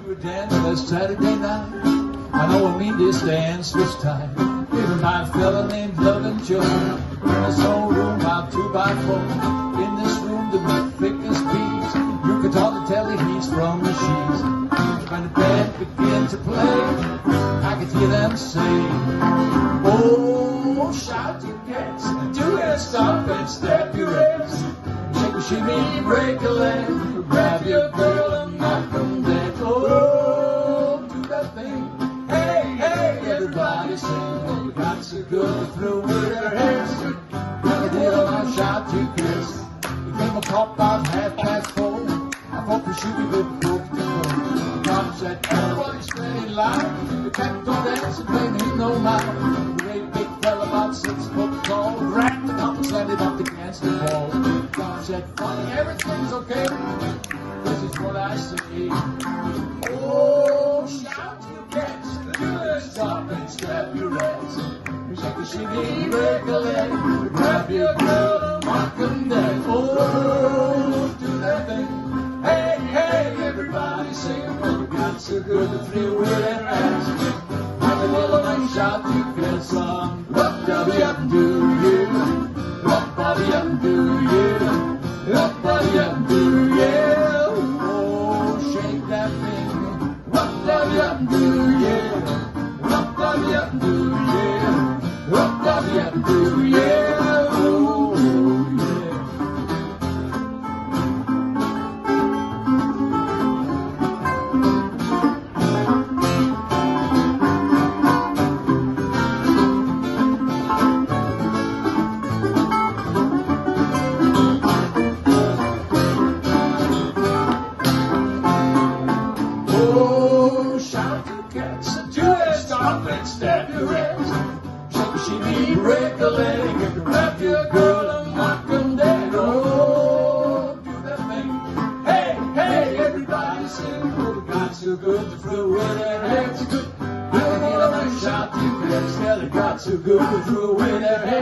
to a dance last Saturday night. I know I mean this dance was tight. Even my fella named Love and Joe in this whole room about 2x4. In this room the thickest beats, you could hardly tell the he's from the sheets. When the band began to play, I could hear them say, oh, shout you cats, do it, stop and step your ass. Shake a shimmy, break a leg, grab your girl and knock 'em dead. Oh, do that thing, hey, hey, everybody sing. Oh, you got so good through with their hands. Never did I shout you kiss. You came a cop about 4:30. I thought we should be good folks to go. Tom said, everybody's playing loud. The cat don't dance and blame him no mind. The great big fella about 6 foot tall, wrapped it up and slammed up against the wall. Tom said, funny, everything's okay. This is what I say. Oh, shout you cats, do it, stop and step your ass. Shake a shimmy, break a leg, grab your girl, mark 'em dead. Oh, do that thing. Hey, hey, everybody sing. Oh, you got so good to thrill with their ass. Like a little man shout you get some. What Bobby up do you? What Bobby up do you? What Bobby up do you? Oh, shake that thing. What Bobby up do you? What Bobby up do you? What Bobby up do you? Oh, yeah. Oh, shout you cats, do it, stop and step your ass. Shake a shimmy, break a leg, grab your girl and knock 'em dead. Oh, do that thing. Hey, hey, everybody sing. Oh, the got so good to throw away their heads. I can hear them shout you cats, yeah, they got so good to throw away their heads.